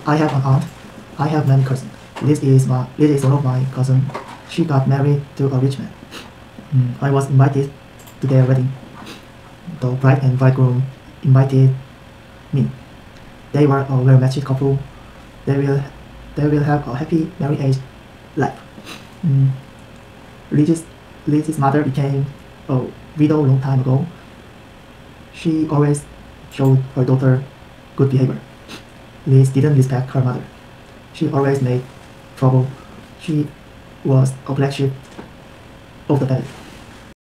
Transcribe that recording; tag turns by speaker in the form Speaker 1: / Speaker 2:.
Speaker 1: I have an aunt. I have many cousins. This is one of my cousins. She got married to a rich man. I was invited to their wedding. The bride and bridegroom invited me. They were a well-matched couple. They will have a happy marriage life. Liz's mother became a widow long time ago. She always showed her daughter good behavior. Liz didn't respect her mother. She always made trouble. She was a black sheep of the family.